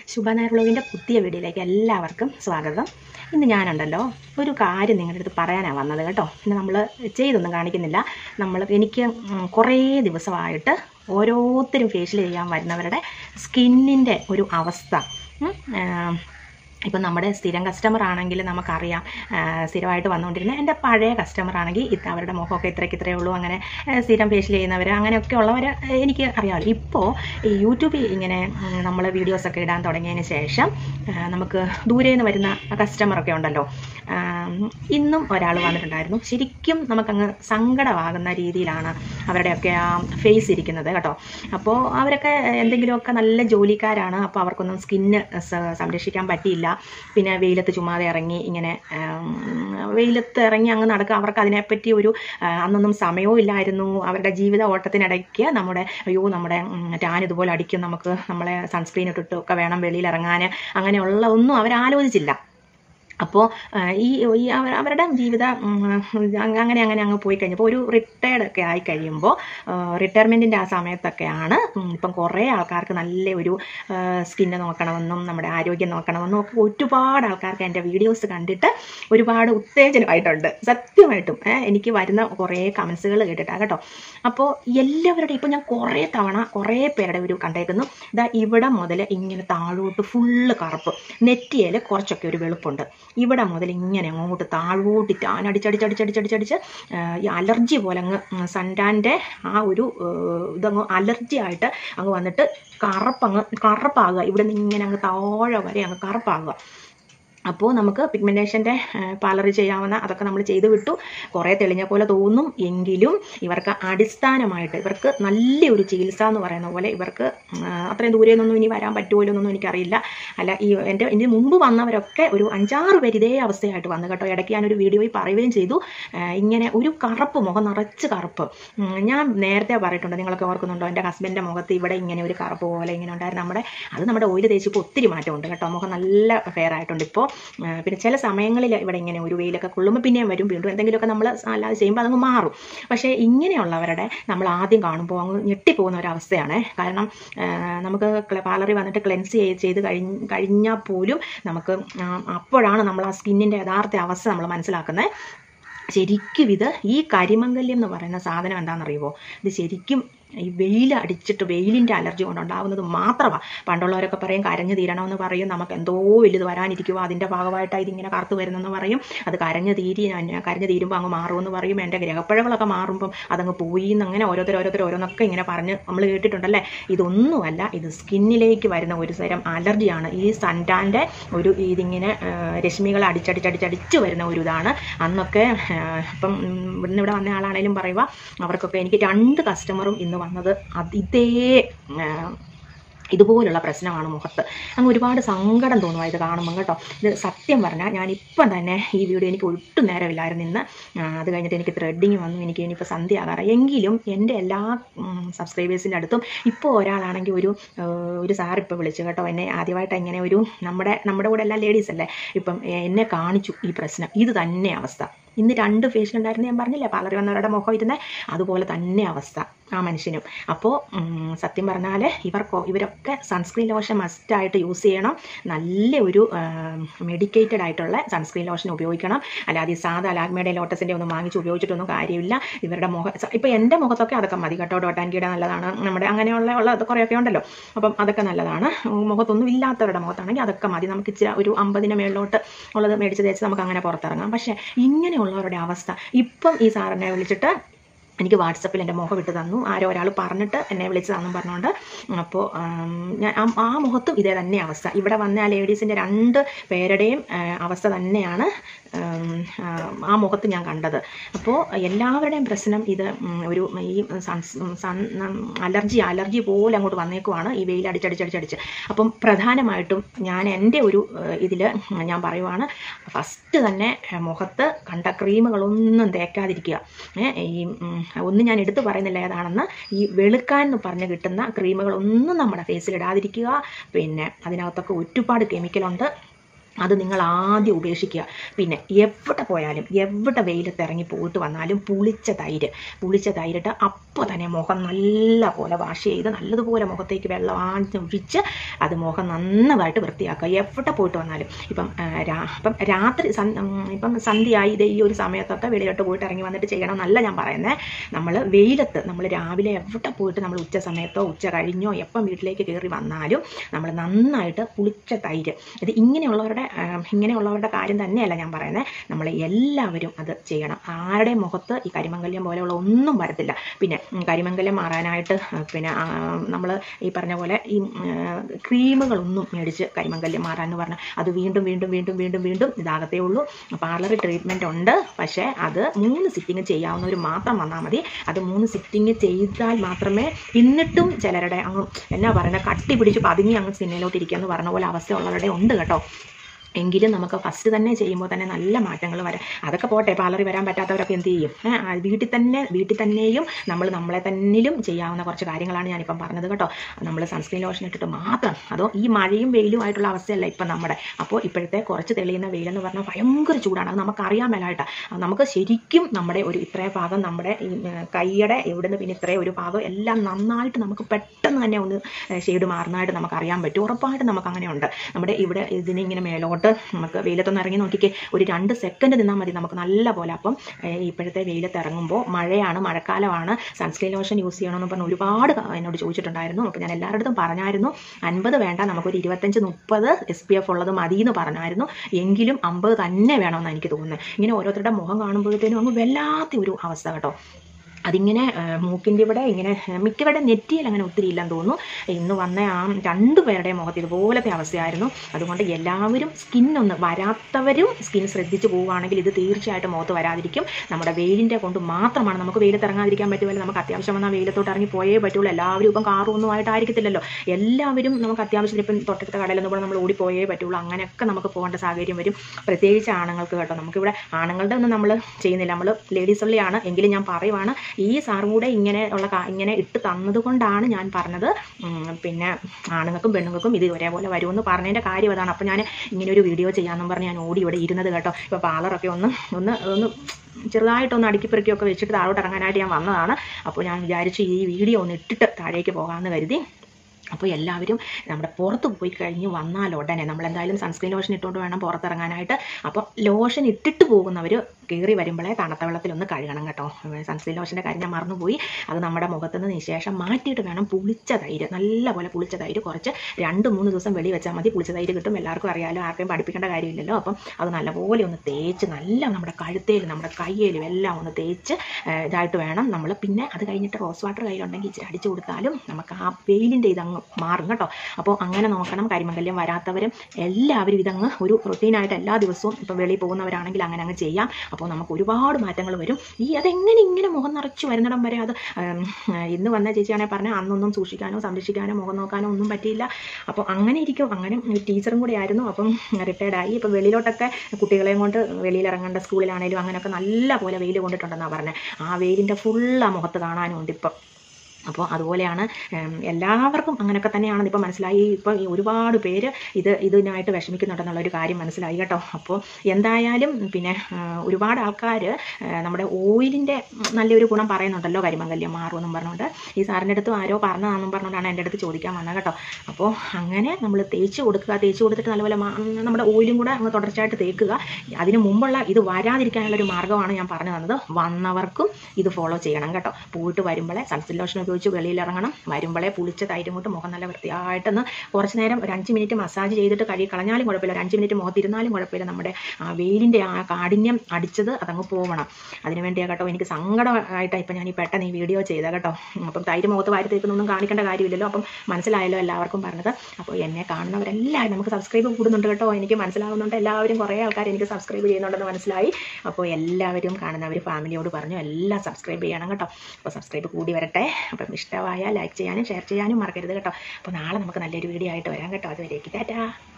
ശുഭ നായർ വ്ലോഗിൻ്റെ പുതിയ വീഡിയോയിലേക്ക് എല്ലാവർക്കും സ്വാഗതം. ഇന്ന് ഞാനുണ്ടല്ലോ ഒരു കാര്യം നിങ്ങളുടെ അടുത്ത് പറയാനാണ് വന്നത് കേട്ടോ. ഇന്ന് നമ്മൾ ചെയ്തൊന്നും കാണിക്കുന്നില്ല. എനിക്ക് കുറേ ദിവസമായിട്ട് ഓരോരുത്തരും ഫേഷ്യൽ ചെയ്യാൻ വരുന്നവരുടെ സ്കിന്നിൻ്റെ ഒരു അവസ്ഥ, ഇപ്പം നമ്മുടെ സ്ഥിരം കസ്റ്റമർ ആണെങ്കിൽ നമുക്കറിയാം, സ്ഥിരമായിട്ട് വന്നുകൊണ്ടിരുന്ന എൻ്റെ പഴയ കസ്റ്റമർ ആണെങ്കിൽ അവരുടെ മുഖമൊക്കെ ഇത്രയേ ഉള്ളൂ, അങ്ങനെ സ്ഥിരം ഫേഷ്യൽ ചെയ്യുന്നവർ അങ്ങനെയൊക്കെ ഉള്ളവർ എനിക്ക് അറിയാമല്ലോ. ഇപ്പോൾ ഈ യൂട്യൂബിൽ ഇങ്ങനെ നമ്മൾ വീഡിയോസൊക്കെ ഇടാൻ തുടങ്ങിയതിന് ശേഷം നമുക്ക് ദൂരെ നിന്ന് വരുന്ന കസ്റ്റമറൊക്കെ ഉണ്ടല്ലോ. ഇന്നും ഒരാൾ വന്നിട്ടുണ്ടായിരുന്നു. ശരിക്കും നമുക്കങ്ങ് സങ്കടമാകുന്ന രീതിയിലാണ് അവരുടെയൊക്കെ ആ ഫേസ് ഇരിക്കുന്നത് കേട്ടോ. അപ്പോൾ അവരൊക്കെ എന്തെങ്കിലുമൊക്കെ നല്ല ജോലിക്കാരാണ്. അപ്പോൾ അവർക്കൊന്നും സ്കിന്ന് സംരക്ഷിക്കാൻ പറ്റിയില്ല. പിന്നെ വെയിലത്ത് ചുമ്മാതെ ഇറങ്ങി ഇങ്ങനെ വെയിലത്ത് ഇറങ്ങി അങ്ങ് നടക്കുക. അവർക്ക് അതിനെപ്പറ്റി അന്നൊന്നും സമയവും ഇല്ലായിരുന്നു. അവരുടെ ജീവിത ഓട്ടത്തിനിടയ്ക്ക് നമ്മുടെ ടാൻ ഇതുപോലെ അടിക്കും, നമുക്ക് നമ്മളെ സൺസ്ക്രീൻ ഇട്ടിട്ടൊക്കെ വേണം വെളിയിൽ ഇറങ്ങാൻ, അങ്ങനെയുള്ള ഒന്നും അവരാലോചിച്ചില്ല. അപ്പോൾ ഈ അവരുടെ ജീവിതം അങ്ങനെ അങ്ങ് പോയി കഴിഞ്ഞപ്പോൾ ഒരു റിട്ടയർഡൊക്കെ ആയി കഴിയുമ്പോൾ, റിട്ടയർമെൻറ്റിൻ്റെ ആ സമയത്തൊക്കെയാണ് ഇപ്പം കുറേ ആൾക്കാർക്ക് നല്ല ഒരു സ്കിന്ന് നോക്കണമെന്നും നമ്മുടെ ആരോഗ്യം നോക്കണമെന്നും ഒക്കെ ഒരുപാട് ആൾക്കാർക്ക് എൻ്റെ വീഡിയോസ് കണ്ടിട്ട് ഒരുപാട് ഉത്തേജനമായിട്ടുണ്ട്. സത്യമായിട്ടും എനിക്ക് വരുന്ന കുറേ കമൻസുകൾ കേട്ടിട്ടാണ് കേട്ടോ. അപ്പോൾ എല്ലാവരുടെയും ഇപ്പോൾ ഞാൻ കുറേ തവണ കുറേ പേരുടെ ഒരു കണ്ടേക്കുന്നു. ഇതാ ഇവിടെ മുതൽ ഇങ്ങനെ താഴോട്ട് ഫുള്ള് കറുപ്പ്, നെറ്റിയിൽ കുറച്ചൊക്കെ ഒരു വെളുപ്പുണ്ട്. ഇവിടെ മുതൽ ഇങ്ങനെ അങ്ങോട്ട് താഴോട്ട് ടാൻ അടിച്ചടിച്ച് ഈ അലർജി പോലെ അങ്ങ് സൺടാൻ്റെ ആ ഒരു ഇതങ്ങ് അലർജി ആയിട്ട് അങ്ങ് വന്നിട്ട് കറുപ്പാകുക. ഇവിടെ നിന്ന് ഇങ്ങനെ അങ്ങ് താഴെ വരെ അങ്ങ് കറുപ്പാകുക. അപ്പോൾ നമുക്ക് പിഗ്മെൻറ്റേഷൻ്റെ പാർലർ ചെയ്യാവുന്ന അതൊക്കെ നമ്മൾ ചെയ്ത് വിട്ടു. കുറേ തെളിഞ്ഞ പോലെ തോന്നും. എങ്കിലും ഇവർക്ക് അടിസ്ഥാനമായിട്ട് ഇവർക്ക് നല്ലൊരു ചികിത്സ എന്ന് പറയുന്ന പോലെ ഇവർക്ക് അത്രയും ദൂരെ നിന്നൊന്നും ഇനി വരാൻ പറ്റുമല്ലോ എന്നൊന്നും എനിക്കറിയില്ല. അല്ല, ഇതിന് മുമ്പ് വന്നവരൊക്കെ ഒരു 5-6 പേര് ഇതേ അവസ്ഥയായിട്ട് വന്നു കേട്ടോ. ഇടയ്ക്ക് ഞാനൊരു വീഡിയോയിൽ പറയുകയും ചെയ്തു, ഇങ്ങനെ ഒരു കറുപ്പ് മുഖം, നിറച്ച് കറുപ്പ്. ഞാൻ നേരത്തെ പറഞ്ഞിട്ടുണ്ട്, നിങ്ങളൊക്കെ ഓർക്കുന്നുണ്ടോ, എൻ്റെ ഹസ്ബൻഡിൻ്റെ മുഖത്ത് ഇവിടെ ഇങ്ങനെ ഒരു കറുപ്പ് പോലെ ഇങ്ങനെ ഉണ്ടായിരുന്നു. നമ്മുടെ ഓയിൽ തേച്ചിപ്പോൾ ഒത്തിരി മാറ്റമുണ്ട് കേട്ടോ. മുഖം നല്ല ഫെയർ ആയിട്ടുണ്ട് ഇപ്പോൾ. പിന്നെ ചില സമയങ്ങളിൽ ഇവിടെ ഇങ്ങനെ ഒരു വെയിലൊക്കെ കൊള്ളുമ്പോൾ പിന്നെയും വരും, വീണ്ടും എന്തെങ്കിലുമൊക്കെ നമ്മൾ അല്ലാതെ ചെയ്യുമ്പോൾ അതങ്ങ് മാറും. പക്ഷേ ഇങ്ങനെയുള്ളവരുടെ നമ്മൾ ആദ്യം കാണുമ്പോൾ അങ്ങ് ഞെട്ടിപ്പോകുന്ന ഒരവസ്ഥയാണ്. കാരണം നമുക്ക് പാർലറിൽ വന്നിട്ട് ക്ലെൻസ് ചെയ്ത് കഴിഞ്ഞാൽ പോലും നമുക്ക് അപ്പോഴാണ് നമ്മൾ ആ സ്കിന്നിൻ്റെ യഥാർത്ഥ അവസ്ഥ നമ്മൾ മനസ്സിലാക്കുന്നത്. ശരിക്കും ഈ കരിമംഗല്യം എന്ന് പറയുന്ന സാധനം എന്താണെന്നറിയുമോ? ഇത് ശരിക്കും ഈ വെയിലടിച്ചിട്ട് വെയിലിൻ്റെ അലർജി കൊണ്ടുണ്ടാകുന്നത് മാത്രമാണ്. പണ്ടുള്ളവരൊക്കെ പറയും കരഞ്ഞു തീരണമെന്ന് പറയും, നമുക്ക് എന്തോ വലുത് വരാനിരിക്കുമോ അതിൻ്റെ ഭാഗമായിട്ടാണ് ഇതിങ്ങനെ കറുത്ത് വരുന്നെന്ന് പറയും. അത് കരഞ്ഞു തീരുമ്പോൾ അങ്ങ് മാറുമെന്ന് പറയും. എൻ്റെ ഗ്രഹപ്പഴകളൊക്കെ മാറുമ്പം അതങ്ങ് പോയി എന്നങ്ങനെ ഓരോന്നൊക്കെ ഇങ്ങനെ പറഞ്ഞ് നമ്മൾ കേട്ടിട്ടുണ്ടല്ലേ. ഇതൊന്നുമല്ല, ഇത് സ്കിന്നിലേക്ക് വരുന്ന ഒരു തരം അലർജിയാണ്. ഈ സൺടാൻ്റെ ഇതിങ്ങനെ രശ്മികൾ അടിച്ചടിച്ച് വരുന്ന ഒരു ഇതാണ്. അന്നൊക്കെ ഇപ്പം ഇവിടെ വന്ന ആളാണേലും പറയുക, അവർക്കൊക്കെ എനിക്ക് 2 കസ്റ്റമറും ഇന്ന് വന്നത് ഇതുപോലുള്ള പ്രശ്നമാണ് മുഖത്ത്. അങ്ങ് ഒരുപാട് സങ്കടം തോന്നുക ഇത് കാണുമ്പം കേട്ടോ. ഇത് സത്യം പറഞ്ഞാൽ ഞാനിപ്പം തന്നെ ഈ വീഡിയോ എനിക്ക് ഒട്ടും നേരമില്ലായിരുന്നു ഇന്ന്. അത് കഴിഞ്ഞിട്ട് എനിക്ക് ത്രെഡിങ് വന്നു. ഇനിയിപ്പോൾ സന്ധ്യ ആകാറ്. എങ്കിലും എൻ്റെ എല്ലാ സബ്സ്ക്രൈബേഴ്സിൻ്റെ അടുത്തും ഇപ്പോൾ ഒരാളാണെങ്കിൽ ഒരു സാർ ഇപ്പോൾ വിളിച്ചു കേട്ടോ. എന്നെ ആദ്യമായിട്ട് ഇങ്ങനെ നമ്മുടെ കൂടെ എല്ലാ ലേഡീസ് അല്ലേ, ഇപ്പം എന്നെ കാണിച്ചു ഈ പ്രശ്നം. ഇത് തന്നെ അവസ്ഥ. ഇന്ന് 2 ഫേഷ്യൽ ഉണ്ടായിരുന്നു, ഞാൻ പറഞ്ഞില്ലേ, പാർലറിൽ വന്നവരുടെ മുഖം ഇരുന്നത് അതുപോലെ തന്നെ അവസ്ഥ ആ മനുഷ്യനും. അപ്പോൾ സത്യം പറഞ്ഞാൽ ഇവരൊക്കെ സൺസ്ക്രീൻ ലോഷൻ മസ്റ്റായിട്ട് യൂസ് ചെയ്യണം. നല്ല ഒരു മെഡിക്കേറ്റഡ് ആയിട്ടുള്ള സൺസ്ക്രീൻ ലോഷൻ ഉപയോഗിക്കണം. അല്ലാതെ ഈ സാധാ ലാക്മേയുടെ ലോട്ടസിൻ്റെ ഒന്നും വാങ്ങിച്ച് ഉപയോഗിച്ചിട്ടൊന്നും കാര്യമില്ല. ഇവരുടെ ഇപ്പോൾ എൻ്റെ മുഖത്തൊക്കെ അതൊക്കെ മതി കേട്ടോ. ഡോട്ടാൻകിയുടെ നല്ലതാണ്, നമ്മുടെ അങ്ങനെയുള്ള കുറേയൊക്കെ ഉണ്ടല്ലോ. അപ്പം അതൊക്കെ നല്ലതാണ്. മുഖത്തൊന്നും ഇല്ലാത്തവരുടെ മുഖത്താണെങ്കിൽ അതൊക്കെ മതി. നമുക്ക് ഇച്ചിരി ഒരു 50-ന് മേളിലോട്ട് ഉള്ളത് മേടിച്ച് തേച്ച് നമുക്ക് അങ്ങനെ പുറത്തിറങ്ങാം. പക്ഷേ ഇങ്ങനെയുള്ളവരുടെ അവസ്ഥ, ഇപ്പം ഈ സാറിനെ വിളിച്ചിട്ട് എനിക്ക് വാട്സപ്പിൽ എൻ്റെ മുഖം ഇട്ട് തന്നു. ആരോ ഒരാൾ പറഞ്ഞിട്ട് എന്നെ വിളിച്ചതാണെന്നും പറഞ്ഞുകൊണ്ട്. അപ്പോൾ ഞാൻ ആ മുഖത്തും ഇതേ തന്നെ അവസ്ഥ. ഇവിടെ വന്ന ആ ലേഡീസിൻ്റെ 2 പേരുടെയും അവസ്ഥ തന്നെയാണ് ആ മുഖത്ത് ഞാൻ കണ്ടത്. അപ്പോൾ എല്ലാവരുടെയും പ്രശ്നം ഇത് ഈ അലർജി പോലെ അങ്ങോട്ട് വന്നേക്കുവാണ്, ഈ വെയിൽ അടിച്ചടിച്ച്. അപ്പം പ്രധാനമായിട്ടും ഞാൻ എൻ്റെ ഇതിൽ ഞാൻ പറയുവാണ്, ഫസ്റ്റ് തന്നെ മുഖത്ത് കണ്ട ക്രീമുകളൊന്നും തേക്കാതിരിക്കുക. ഒന്നും ഞാൻ എടുത്തു പറയുന്നില്ല ഏതാണെന്ന്. ഈ വെളുക്കാൻ എന്ന് പറഞ്ഞ് കിട്ടുന്ന ക്രീമുകളൊന്നും നമ്മുടെ ഫേസിൽ ഇടാതിരിക്കുക. പിന്നെ അതിനകത്തൊക്കെ ഒരുപാട് കെമിക്കലുണ്ട്. അത് നിങ്ങൾ ആദ്യം ഉപേക്ഷിക്കുക. പിന്നെ എവിടെ പോയാലും എവിടെ വെയിലത്ത് ഇറങ്ങി പോയിട്ട് വന്നാലും പുളിച്ച തൈരിട്ട് അപ്പോൾ തന്നെ മുഖം നല്ല പോലെ വാഷ് ചെയ്ത് നല്ലതുപോലെ മുഖത്തേക്ക് വെള്ളം ഒഴിച്ച് അത് മുഖം നന്നായിട്ട് വൃത്തിയാക്കുക. എവിടെ പോയിട്ട് വന്നാലും ഇപ്പം രാത്രി ഇപ്പം സന്ധ്യയായി ഇതേ ഈ ഒരു സമയത്തൊക്കെ വെളിയിലോട്ട് പോയിട്ട് ഇറങ്ങി വന്നിട്ട് ചെയ്യണമെന്നല്ല ഞാൻ പറയുന്നത്. നമ്മൾ വെയിലത്ത് നമ്മൾ രാവിലെ എവിടെ പോയിട്ട് നമ്മൾ ഉച്ച സമയത്തോ ഉച്ച കഴിഞ്ഞോ എപ്പം വീട്ടിലേക്ക് കയറി വന്നാലും നമ്മൾ നന്നായിട്ട് പുളിച്ച തൈര്, ഇത് ഇങ്ങനെയുള്ളവരുടെ കാര്യം തന്നെയല്ല ഞാൻ പറയുന്നത്, നമ്മൾ എല്ലാവരും അത് ചെയ്യണം. ആരുടെയും മുഖത്ത് ഈ കരിമംഗല്യം പോലെയുള്ള ഒന്നും വരത്തില്ല. പിന്നെ കരിമംഗല്യം മാറാനായിട്ട് പിന്നെ നമ്മൾ ഈ പറഞ്ഞ പോലെ ഈ ക്രീമുകളൊന്നും മേടിച്ച് കരിമംഗല്യം മാറാമെന്ന് പറഞ്ഞാൽ അത് വീണ്ടും വീണ്ടും വീണ്ടും വീണ്ടും വീണ്ടും ഇതാകത്തേ ഉള്ളൂ. പാർലർ ട്രീറ്റ്മെൻറ്റ് ഉണ്ട്, പക്ഷേ അത് 3 സിറ്റിങ് ചെയ്യാവുന്നവർ മാത്രം വന്നാൽ മതി. അത് 3 സിറ്റിങ് ചെയ്താൽ മാത്രമേ, എന്നിട്ടും ചിലരുടെ അങ്ങ് എന്നാ പറയുന്നത് കട്ടി പിടിച്ച് പതുങ്ങി അങ്ങ് സിനിമയിലോട്ടിരിക്കുക എന്ന് പറഞ്ഞ പോലെ അവസ്ഥയുള്ളവരുടെ ഉണ്ട് കേട്ടോ. എങ്കിലും നമുക്ക് ഫസ്റ്റ് തന്നെ ചെയ്യുമ്പോൾ തന്നെ നല്ല മാറ്റങ്ങൾ വരാം. അതൊക്കെ പോട്ടെ, പാർലറിൽ വരാൻ പറ്റാത്തവരൊക്കെ എന്ത് ചെയ്യും? വീട്ടിൽ തന്നെയും നമ്മളെ തന്നിലും ചെയ്യാവുന്ന കുറച്ച് കാര്യങ്ങളാണ് ഞാനിപ്പം പറഞ്ഞത് കേട്ടോ. നമ്മൾ സൺസ്ക്രീൻ ലോഷൻ ഇട്ടിട്ട് മാത്രം, അതോ ഈ മഴയും വെയിലും ആയിട്ടുള്ള അവസ്ഥയല്ല ഇപ്പം നമ്മുടെ. അപ്പോൾ ഇപ്പോഴത്തെ കുറച്ച് തെളിയുന്ന വെയിലെന്ന് പറഞ്ഞാൽ ഭയങ്കര ചൂടാണ്. അത് നമുക്കറിയാൻ മേലായിട്ട് നമുക്ക് ശരിക്കും നമ്മുടെ ഒരു ഇത്രയും ഭാഗം നമ്മുടെ ഈ കൈയുടെ എവിടുന്ന് പിന്നെ ഇത്രയും ഒരു ഭാഗം എല്ലാം നന്നായിട്ട് നമുക്ക് പെട്ടെന്ന് തന്നെ ഒന്ന് ഷെയ്ഡ് മാറുന്നതായിട്ട് നമുക്ക് അറിയാൻ പറ്റും. ഉറപ്പായിട്ട് നമുക്ക് അങ്ങനെയുണ്ട്. നമ്മുടെ ഇവിടെ ഇതിനിങ്ങനെ മേലോട്ട് നമുക്ക് വെയിലത്തൊന്ന് ഇറങ്ങി നോക്കിക്കേ, ഒരു 2 സെക്കൻഡ് നിന്നാൽ മതി നമുക്ക് നല്ല പോലെ. അപ്പം ഇപ്പോഴത്തെ വെയിലത്ത് ഇറങ്ങുമ്പോൾ മഴക്കാലമാണ്, സൺസ്ക്രീൻ ലോഷൻ യൂസ് ചെയ്യണമെന്ന് പറഞ്ഞ് ഒരുപാട് എന്നോട് ചോദിച്ചിട്ടുണ്ടായിരുന്നു. അപ്പോൾ ഞാൻ എല്ലാവരുടെ പറഞ്ഞായിരുന്നു 50 വേണ്ട, നമുക്കൊരു 25-30 SPF ഉള്ളത് മതി എന്ന് പറഞ്ഞായിരുന്നു. എങ്കിലും 50 തന്നെ വേണമെന്നാണ് എനിക്ക് തോന്നുന്നത്. ഇങ്ങനെ ഓരോരുത്തരുടെ മുഖം കാണുമ്പോഴത്തേനും അങ്ങ് വല്ലാത്ത ഒരു അവസ്ഥ കേട്ടോ. അതിങ്ങനെ മൂക്കിൻ്റെ ഇവിടെ ഇങ്ങനെ മിക്കവരുടെ നെറ്റിയിൽ അങ്ങനെ ഒത്തിരി ഇല്ലെന്ന് തോന്നുന്നു. ഇന്ന് വന്ന ആ 2 പേരുടെയും മുഖത്ത് ഇതുപോലത്തെ അവസ്ഥയായിരുന്നു. അതുകൊണ്ട് എല്ലാവരും വരാത്തവരും സ്കിൻ ശ്രദ്ധിച്ച് പോവുകയാണെങ്കിൽ ഇത് തീർച്ചയായിട്ടും മുഖത്ത് വരാതിരിക്കും. നമ്മുടെ വെയിലിൻ്റെ കൊണ്ട് മാത്രമാണ്. നമുക്ക് വെയിലത്ത് ഇറങ്ങാതിരിക്കാൻ പറ്റുമല്ലോ, നമുക്ക് അത്യാവശ്യം വന്നാൽ വെയിലത്തോട്ട് ഇറങ്ങി പോയേ പറ്റുള്ളൂ. എല്ലാവരും ഇപ്പം കാറൊന്നും ആയിട്ടായിരിക്കത്തില്ലല്ലോ, എല്ലാവരും നമുക്ക് അത്യാവശ്യം ഇപ്പം തൊട്ടടുത്ത കടയിലൊന്നും കൂടെ നമ്മൾ ഓടിപ്പോയേ പറ്റുള്ളൂ. അങ്ങനെയൊക്കെ നമുക്ക് പോകേണ്ട സാഹചര്യം വരും, പ്രത്യേകിച്ച് ആണുങ്ങൾക്ക് കേട്ടോ. നമുക്കിവിടെ ആണുങ്ങളുടെ ഒന്നും നമ്മൾ ചെയ്യുന്നില്ല, നമ്മൾ ലേഡീസ് ഉള്ളിയാണ്. എങ്കിലും ഞാൻ പറയുവാണ്, ഈ സാറും കൂടെ ഇങ്ങനെ ഇട്ട് തന്നത് കൊണ്ടാണ് ഞാൻ പറഞ്ഞത്. പിന്നെ ആണുങ്ങൾക്കും പെണ്ണുങ്ങൾക്കും ഇത് ഒരേപോലെ വരുമെന്ന് പറഞ്ഞതിൻ്റെ കാര്യം അതാണ്. അപ്പോൾ ഞാൻ ഇങ്ങനെ ഒരു വീഡിയോ ചെയ്യാമെന്നും പറഞ്ഞ് ഞാൻ ഓടി ഇവിടെ ഇരുന്നത് കേട്ടോ. ഇപ്പോൾ പാർലറൊക്കെ ഒന്ന് ചെറുതായിട്ടൊന്ന് അടുക്കിപ്പെറുക്കിയൊക്കെ വെച്ചിട്ട് താഴോട്ട് ഇറങ്ങാനായിട്ട് ഞാൻ വന്നതാണ്. അപ്പോൾ ഞാൻ വിചാരിച്ചു ഈ വീഡിയോ ഒന്ന് ഇട്ടിട്ട് താഴേക്ക് പോകാമെന്ന് കരുതി. അപ്പോൾ എല്ലാവരും നമ്മുടെ പുറത്ത് പോയി കഴിഞ്ഞ് വന്നാൽ ഉടനെ നമ്മളെന്തായാലും സൺസ്ക്രീൻ ലോഷൻ ഇട്ടുകൊണ്ട് വേണം പുറത്തിറങ്ങാനായിട്ട്. അപ്പോൾ ലോഷൻ ഇട്ടിട്ട് പോകുന്നവർ കയറി വരുമ്പോഴേ തണുത്ത വെള്ളത്തിലൊന്ന് കഴുകണം കേട്ടോ. സൺസ്ക്രീൻ ലോഷൻ്റെ കാര്യം ഞാൻ മറന്നുപോയി. അത് നമ്മുടെ മുഖത്ത് നിന്ന് ശേഷം മാറ്റിയിട്ട് വേണം പുളിച്ച തൈര്, നല്ലപോലെ പുളിച്ച തൈര് കുറച്ച് 2-3 ദിവസം വെളി വെച്ചാൽ മതി. പുളിച്ച തൈര് കിട്ടും, എല്ലാവർക്കും അറിയാമല്ലോ, ആർക്കും പഠിപ്പിക്കേണ്ട കാര്യമില്ലല്ലോ. അപ്പം അത് നല്ലപോലെ ഒന്ന് തേച്ച് നമ്മുടെ കഴുത്തേലും നമ്മുടെ കയ്യിലും എല്ലാം ഒന്ന് തേച്ച് ഇതായിട്ട് വേണം നമ്മൾ. പിന്നെ അത് കഴിഞ്ഞിട്ട് റോസ് വാട്ടർ കയ്യിലുണ്ടെങ്കിൽ ഇച്ചിരി അടിച്ചു കൊടുത്താലും നമുക്ക് ആ വെയിലിൻ്റെ ഇതങ്ങ് മാറും കേട്ടോ. അപ്പോൾ അങ്ങനെ നോക്കണം. കരിമംഗല്യം വരാത്തവരും എല്ലാവരും ഇതങ്ങ് ഒരു റൊട്ടീനായിട്ട് എല്ലാ ദിവസവും ഇപ്പോൾ വെളിയിൽ പോകുന്നവരാണെങ്കിൽ അങ്ങനെ ചെയ്യാം. അപ്പോൾ നമുക്ക് ഒരുപാട് മാറ്റങ്ങൾ വരും. അതെങ്ങനെ ഇങ്ങനെ മുഖം നിറച്ച് വരുന്നിടം വരെ അത് ഇന്ന് വന്ന ചേച്ചിയാണെങ്കിൽ പറഞ്ഞാൽ അന്നൊന്നും സൂക്ഷിക്കാനോ സംരക്ഷിക്കാനോ മുഖം നോക്കാനോ ഒന്നും പറ്റിയില്ല. അപ്പോൾ അങ്ങനെ ഇരിക്കും. അങ്ങനെ ടീച്ചറും കൂടെ ആയിരുന്നു. അപ്പം റിട്ടയർഡായി. ഇപ്പോൾ വെളിയിലോട്ടൊക്കെ കുട്ടികളെയും കൊണ്ട് വെളിയിലിറങ്ങേണ്ട സ്കൂളിലാണെങ്കിലും അങ്ങനെയൊക്കെ നല്ല പോലെ വെയിൽ കൊണ്ടിട്ടുണ്ടെന്നാണ് പറഞ്ഞത്. ആ വെയിലിൻ്റെ ഫുള്ള് മുഖത്ത് കാണാനുണ്ട് ഇപ്പം. അപ്പോൾ അതുപോലെയാണ് എല്ലാവർക്കും അങ്ങനെയൊക്കെ തന്നെയാണെന്ന് ഇപ്പോൾ മനസ്സിലായി. ഇപ്പോൾ ഈ ഒരുപാട് പേര് ഇതിനായിട്ട് വിഷമിക്കുന്നുണ്ടെന്നുള്ളൊരു കാര്യം മനസ്സിലായി കേട്ടോ. അപ്പോൾ എന്തായാലും പിന്നെ ഒരുപാട് ആൾക്കാർ നമ്മുടെ ഓയിലിൻ്റെ നല്ലൊരു ഗുണം പറയുന്നുണ്ടല്ലോ, കരിമംഗല്യം മാറുമെന്നും പറഞ്ഞുകൊണ്ട്. ഈ സാറിൻ്റെ അടുത്ത് ആരോ പറഞ്ഞതാണെന്നും പറഞ്ഞുകൊണ്ടാണ് എൻ്റെ അടുത്ത് ചോദിക്കാൻ വന്നത് കേട്ടോ. അപ്പോൾ അങ്ങനെ നമ്മൾ തേച്ച് കൊടുത്തിട്ട് നല്ലപോലെ നമ്മുടെ ഓയിലും കൂടെ അങ്ങ് തുടർച്ചയായിട്ട് തേക്കുക. അതിന് മുമ്പുള്ള ഇത് വരാതിരിക്കാനുള്ളൊരു മാർഗ്ഗമാണ് ഞാൻ പറഞ്ഞു തന്നത്. വന്നവർക്കും ഇത് ഫോളോ ചെയ്യണം കേട്ടോ. പോയിട്ട് വരുമ്പോഴേ സൺസ്ക്രീൻ ലോഷൻ ഉപയോഗിച്ച് വെളിയിലിറങ്ങണം. വരുമ്പോഴേ പുളിച്ച തൈരും കൊണ്ട് മുഖം നല്ല വൃത്തിയായിട്ടൊന്ന് കുറച്ച് നേരം ഒരു 5 മിനിറ്റ് മസാജ് ചെയ്തിട്ട് കഴുകി കളഞ്ഞാലും കുഴപ്പമില്ല, 5 മിനിറ്റ് മുഖത്തിരുന്നാലും കുഴപ്പമില്ല. നമ്മുടെ ആ വെയിലിൻ്റെ ആ കാഠിന്യം അടിച്ചത് അതങ്ങ് പോകണം. അതിനുവേണ്ടിയാണ് കേട്ടോ എനിക്ക് സങ്കടമായിട്ടാണ് ഇപ്പം ഞാൻ പെട്ടെന്ന് ഈ വീഡിയോ ചെയ്ത കേട്ടോ. അപ്പം തൈര് മുഖത്ത് വാരി തേക്കുന്നൊന്നും കാണിക്കേണ്ട കാര്യമില്ലല്ലോ. അപ്പം മനസ്സിലായല്ലോ എല്ലാവർക്കും പറഞ്ഞത്. അപ്പോൾ എന്നെ കാണുന്നവരെല്ലാവരും നമുക്ക് സബ്സ്ക്രൈബ് കൂടുന്നുണ്ട് കേട്ടോ. എനിക്ക് മനസ്സിലാവുന്നുണ്ട്, എല്ലാവരും കുറേ ആൾക്കാർ എനിക്ക് സബ്സ്ക്രൈബ് ചെയ്യുന്നുണ്ടെന്ന് മനസ്സിലായി. അപ്പോൾ എല്ലാവരും കാണുന്നവർ ഫാമിലിയോട് പറഞ്ഞു എല്ലാം സബ്സ്ക്രൈബ് ചെയ്യണം കേട്ടോ. അപ്പോൾ സബ്സ്ക്രൈബ് കൂടി വരട്ടെ. അപ്പം ഇഷ്ടമായ ലൈക്ക് ചെയ്യാനും ഷെയർ ചെയ്യാനും മറക്കരുത് കേട്ടോ. അപ്പോൾ നാളെ നമുക്ക് നല്ലൊരു വീഡിയോ ആയിട്ട് വരാം കേട്ടോ. അതുവരേക്ക് ടാറ്റാ.